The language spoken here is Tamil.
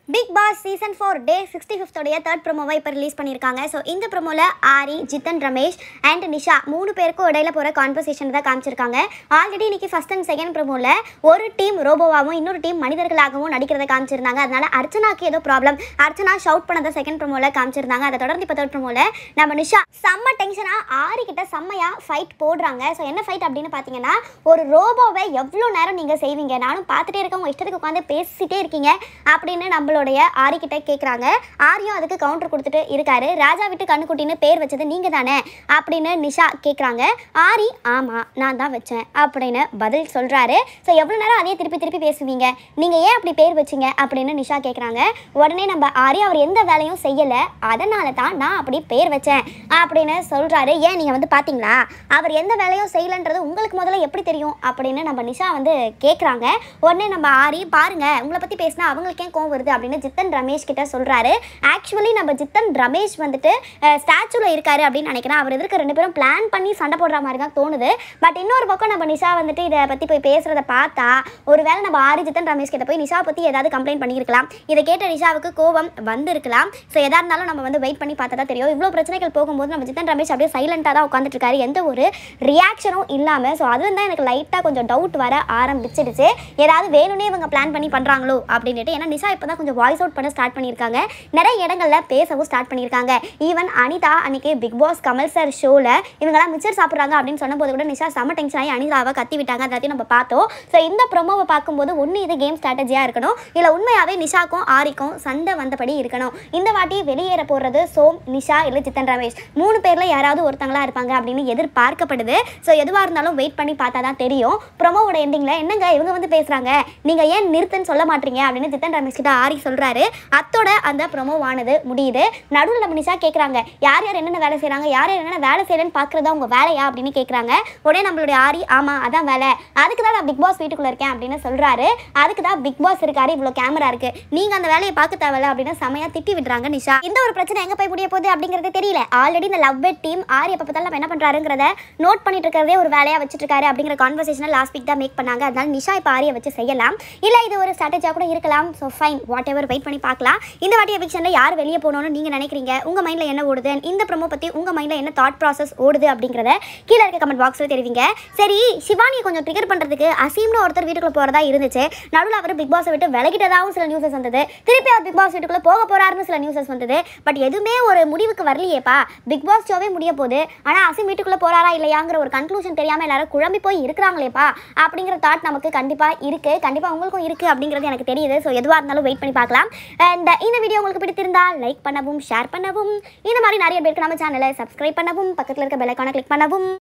Bigboss Season 4 Day 65th உடைய third promo-வை இப்போ ரிலீஸ் பண்ணியிருக்காங்க. ஸோ இந்த ப்ரோமோவில் ஆரி, ஜித்தன், ரமேஷ் அண்ட் நிஷா 3 பேருக்கும் இடையில போகிற கான்வர்சேஷன் தான் காமிச்சிருக்காங்க. ஆல்ரெடி இன்னைக்கு ஃபர்ஸ்ட் அண்ட் செகண்ட் ப்ரோமோவில் ஒரு டீம் ரோபோவாகவும் இன்னொரு டீம் மனிதர்களாகவும் நடிக்கிறத காமிச்சிருந்தாங்க. அதனால அர்ச்சனாக்கு ஏதோ ப்ராப்ளம், அர்ச்சனா ஷவுட் பண்ணதை செகண்ட் ப்ரோமோவில் காமிச்சிருந்தாங்க. அதை தொடர்ந்து இப்போ தேர்ட் ப்ரோமோவில் நம்ம நிஷா செம்ம டென்ஷனாக ஆரி கிட்ட செம்மையாக ஃபைட் போடுறாங்க. ஸோ என்ன ஃபைட் அப்படின்னு பார்த்தீங்கன்னா, ஒரு ரோபோவை எவ்வளோ நேரம் நீங்கள் செய்வீங்க, நானும் பார்த்துட்டே இருக்கேன், உங்கள் இஷ்டத்துக்கு உட்காந்து பேசிட்டே இருக்கீங்க அப்படின்னு நம்மளோட ஆரி கிட்ட கேக்குறாங்க. ஆரியும் அதுக்கு கவுண்டர் கொடுத்துட்டு இருக்காரு. ராஜா விட்டு கண்ணுக்குட்டின்னு பேர் வச்சது நீங்க தானே அப்படின்னு நிஷா கேக்குறாங்க. ஆரி ஆமா நான் தான் வச்சேன் அப்படின்னு பதில் சொல்றாரு. ஸோ எவ்வளவு நேரம் அதே திருப்பி திருப்பி பேசுவீங்க, நீங்க ஏன் அப்படி பேர் வச்சீங்க அப்படின்னு நிஷா கேக்குறாங்க. உடனே நம்ம ஆரி அவர் எந்த வேலையும் செய்யல, அதனால தான் நான் அப்படி பேர் வச்சேன் அப்படின்னு சொல்றாரு. ஏன் நீங்க வந்து பாத்தீங்களா, அவர் எந்த வேலையும் செய்யலன்றது உங்களுக்கு முதல்ல எப்படி தெரியும் அப்படின்னு நம்ம நிஷா வந்து கேக்குறாங்க. உடனே நம்ம ஆரி பாருங்க, உங்களை பத்தி பேசினா அவங்களுக்கு ஏன் கோவம் வருது அப்படின்னு ஜித்தன் ரமேஷ் கிட்ட சொல்றாரு. ஆக்சுவலி நம்ம ஜித்தன் ரமேஷ் வந்துட்டு ஸ்டாச்சுல இருக்காரு அப்படின்னு நினைக்கிறேன். அவர் எதிர்க்க ரெண்டு பேரும் பிளான் பண்ணி சண்டை போடுற மாதிரி தான் தோணுது. பட் இன்னொரு பக்கம் நம்ம நிஷா வந்துட்டு இதை பத்தி போய் பேசுறத பார்த்தா ஒருவேளை நம்ம ஆரி ஜித்தன் ரமேஷ் கிட்ட போய் நிஷா பத்தி ஏதாவது கம்ப்ளைண்ட் பண்ணியிருக்கலாம். இதை கேட்ட நிஷாவுக்கு கோபம் வந்திருக்கலாம். ஸோ எதா இருந்தாலும் நம்ம வந்து வெயிட் பண்ணி பார்த்தா தான் தெரியும். இவ்வளோ பிரச்சனைகள் போகும்போது நம்ம ஜித்தன் ரமேஷ் அப்படியே சைலண்டாக தான் உட்காந்துட்டு இருக்காரு, எந்த ஒரு ரியாக்ஷனும் இல்லாமல். ஸோ அதுல தான் எனக்கு லைட்டாக கொஞ்சம் டவுட் வர ஆரம்பிச்சிடுச்சு, ஏதாவது வேணும்னே இவங்க பிளான் பண்ணி பண்ணுறாங்களோ அப்படின்ட்டு. ஏன்னா நிஷா இப்போ தான் கொஞ்சம் வாய்ஸ் அவுட் பண்ண ஸ்டார்ட் பண்ணியிருக்காங்க, நிறைய இடங்கள்ல பேசவும் ஸ்டார்ட் பண்ணியிருக்காங்க. ஈவன் அனிதா அன்னைக்கு பிக் பாஸ் கமல் சார் ஷோவில் இவங்கெல்லாம் மிச்சர் சாப்பிட்றாங்க அப்படின்னு சொன்னபோது கூட நிஷா செம்ம டென்ஷன் ஆகி அனிதாவை கத்தி விட்டாங்க. அதையும் நம்ம பார்த்தோம். ஸோ இந்த ப்ரோமோவை பார்க்கும்போது ஒன்று இது கேம் ஸ்ட்ராட்டஜியாக இருக்கணும், இல்லை உண்மையாகவே நிஷாக்கும் ஆரிக்கும் சண்டை வந்தபடி இருக்கணும். இந்த வாட்டி வெளியேற போடுறது சோம், நிஷா இல்லை ஜித்தன் ரமேஷ் 3 பேரில் யாராவது ஒருத்தங்களா இருப்பாங்க அப்படின்னு எதிர்பார்க்கப்படுது. ஸோ எதுவாக இருந்தாலும் வெயிட் பண்ணி பார்த்தா தான் தெரியும். ப்ரோமோவோட எண்டிங்கில் என்னங்க இவங்க வந்து பேசுகிறாங்க, நீங்கள் ஏன் நிறுத்துன்னு சொல்ல மாட்டீங்க அப்படின்னு ஜித்தன் ரமேஷ் கிட்ட ஆரி சொல்கிறாரு. அத்தோட அந்த ப்ரோமோவானது முடியுது. நடுவில் நம்ம நிஷா கேட்குறாங்க, யார் யார் என்னென்ன வேலை செய்கிறாங்க, யார் யார் என்னென்ன வேலை செய்யலன்னு பார்க்குறதா உங்கள் வேலையா அப்படின்னு கேட்குறாங்க. உடனே நம்மளுடைய ஆரி ஆமாம் அதான் வேலை, அதுக்கு தான் நான் பிக் பாஸ் வீட்டுக்குள்ளே இருக்கேன் அப்படின்னு சொல்கிறாரு. அதுக்கு தான் பிக் பாஸ் இருக்காரு, இவ்வளோ கேமரா இருக்குது, நீங்கள் அந்த வேலையை பார்க்க தேவையில்ல அப்படின்னு செமையாக திட்டி விடுறாங்க நிஷா. இந்த ஒரு பிரச்சனை எங்கே போய் முடிய போகுது அப்படிங்கிறது தெரியல. ஆல்ரெடி இந்த லவ் பெட் டீம் ஆரி எப்போ பார்த்தாலும் நம்ம என்ன பண்ணுறாருங்கிறத நோட் பண்ணிட்டு இருக்கிறதே ஒரு வேலையாக வச்சுட்டு இருக்காரு அப்படிங்கிற கான்வர்சேஷனை லாஸ்ட் வீக் தான் மேக் பண்ணாங்க. அதனால நிஷா இப்போ ஆரியை வச்சு செய்யலாம், இல்லை இது ஒரு ஸ்ட்ராட்டஜியாக கூட இருக்கலாம். So fine, whatever, wait பண்ணி பார்க்கலாம். இந்த வாட்டி எவிக்ஷனில் யார் வெளியே போகணும்னு நீங்கள் நினைக்கிறீங்க, உங்கள் மைண்டில் என்ன ஓடுது, இந்த ப்ரோமோ பற்றி உங்கள் மைண்டில் என்ன தாட் ப்ராசஸ் ஓடுது அப்படிங்கிறத கீழே இருக்க கமெண்ட் பாக்ஸில் தெரிவிங்க. சரி, சிவானியை கொஞ்சம் ட்ரிகர் பண்ணுறதுக்கு அசீம்னு ஒருத்தர் வீட்டுக்குள்ளே போகிறதா இருந்துச்சு. நடுவில் அவர் பிக் பாஸை விட்டு விலகிட்டதாகவும் சில நியூஸஸ் வந்தது. திருப்பி அவர் பிக் பாஸ் வீட்டுக்குள்ளே போக போகிறாருன்னு சில நியூஸஸ் வந்தது. பட் எதுவுமே ஒரு முடிவுக்கு வரலையேப்பா, பிக் பாஸ் ஷோவே முடிய போகுது, ஆனால் அசீம் வீட்டுக்குள்ளே போகிறாரா இல்லையாங்கிற ஒரு கன்க்ளூஷன் தெரியாமல் எல்லாரும் குழம்பி போய் இருக்கிறாங்களேப்பா அப்படிங்கிற தாட் நமக்கு கண்டிப்பாக இருக்குது. கண்டிப்பாக உங்களுக்கும் இருக்குது அப்படிங்கிறது எனக்கு தெரியுது. ஸோ எதுவாக இருந்தாலும் வெயிட் பண்ணி பார்க்கலாம். அண்ட் இந்த வீடியோ உங்களுக்கு பிடித்திருந்தால் லைக் பண்ணவும், ஷேர் பண்ணவும், இந்த மாதிரி நிறைய பேருக்கு நம்ம சேனலை சப்ஸ்கிரைப் பண்ணவும், பக்கத்தில் இருக்க பெல் ஐகானை கிளிக் பண்ணவும்.